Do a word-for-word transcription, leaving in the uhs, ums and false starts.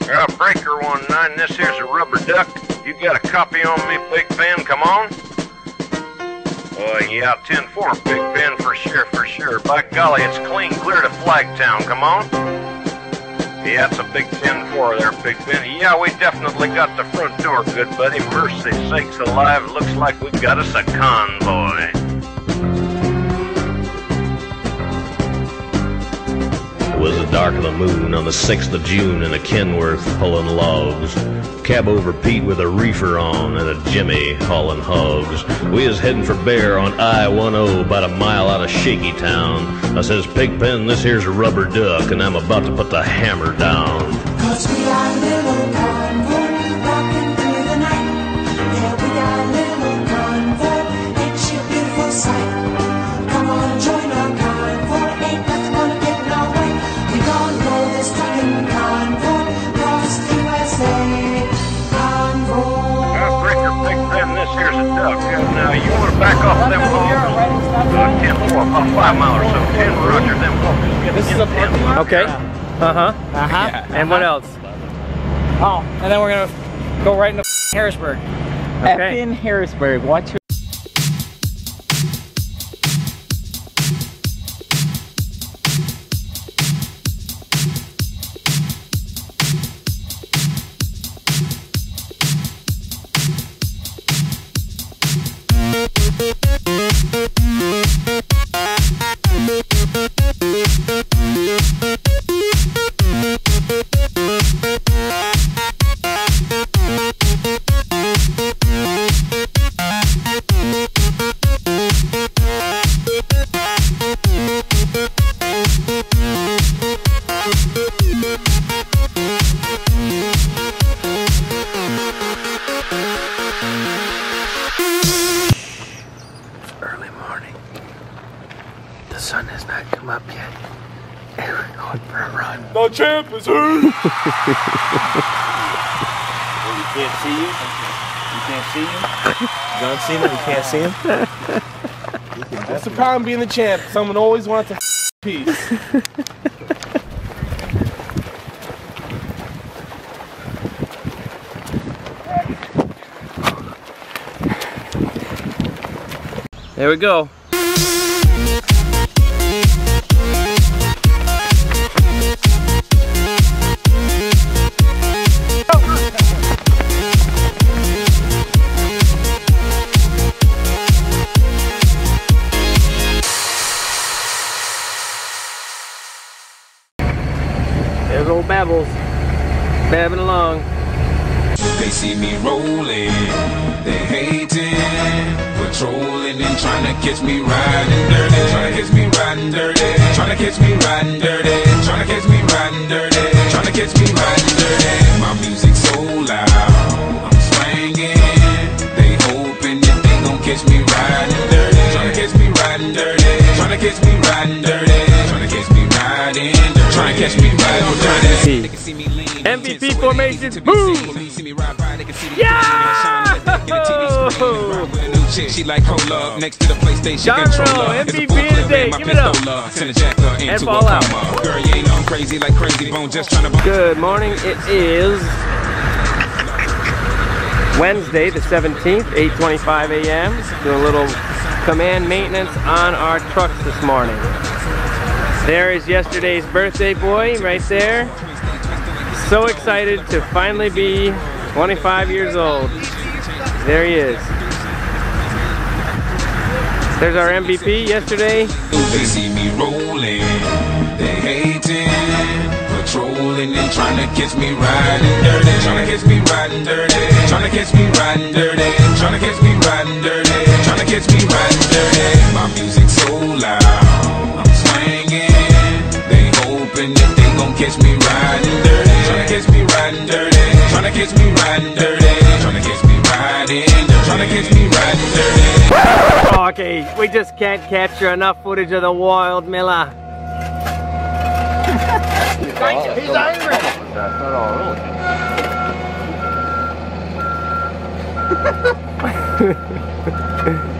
Uh, Breaker one nine, this here's a rubber duck. You got a copy on me, Big Pen? Come on. Uh, yeah, ten four, Big Pen, for sure, for sure. By golly, it's clean clear to Flagtown. Come on. Yeah, it's a big ten four there, Big Pen. Yeah, we definitely got the front door, good buddy. Mercy sakes alive, looks like we got us a convoy. It was the dark of the moon on the sixth of June in a Kenworth pulling logs. Cab over Pete with a reefer on and a Jimmy hauling hogs. We is heading for Bear on I ten, about a mile out of Shaky Town. I says, Pigpen, this here's a rubber duck, and I'm about to put the hammer down. Cause we got a little convoy rocking through the night. Yeah, we got a little convoy, ain't she a beautiful sight? Come on, join our convoy, ain't nothing gonna get in our way. We gonna roll this trucking convoy across the U S A. Convoy. Uh, Breaker, Big Pen, this here's a duck. Uh, now, you want to back off them hogs? Uh, ten four, about five miles or so. ten, roger, them hogs. This is a parking lot? Okay. Uh-huh. Uh-huh. Yeah. And what else? Oh, and then we're gonna go right into Harrisburg. Okay. in Harrisburg. Watch your Early morning. The sun has not come up yet. And we're going for a run. The champ is here! You can't see you? You can't see him? You don't see him? You can't see him? That's the problem being the champ. Someone always wants a piece. There we go. There's old Babbles, babbing along. They see me rolling, they hating, patrolling and trying to catch me riding dirty, trying to catch me riding dirty, trying to catch me riding dirty, trying to catch me riding dirty, trying to catch me riding dirty. My music so loud, I'm swinging, they hoping that they gon' catch me riding dirty, trying to catch me riding dirty, trying to catch me riding dirty, trying to catch me riding dirty, trying to catch me riding dirty. M V P formation, boom! Yeah! She like hold up next to the PlayStation controller. M V P today, give it up. And fall out. Girl, you ain't on crazy like crazy bone, just trying to. Good morning. It is Wednesday, the seventeenth, eight twenty-five A M Do a little command maintenance on our trucks this morning. There is yesterday's birthday boy right there. So excited to finally be twenty-five years old. There he is. There's our M V P yesterday. They see me rolling, they hating, patrolling and trying to catch me riding dirty, trying to catch me riding dirty, trying to catch me riding dirty, trying to catch me riding dirty, trying to catch me riding dirty. My music so loud, I'm swinging, they hoping that they gon' catch me riding dirty, trying to catch me riding dirty, trying to catch me riding dirty, trying to catch me riding dirty, trying to catch me riding dirty. Okay, we just can't capture enough footage of the Wild Miller. He's angry! That's not all.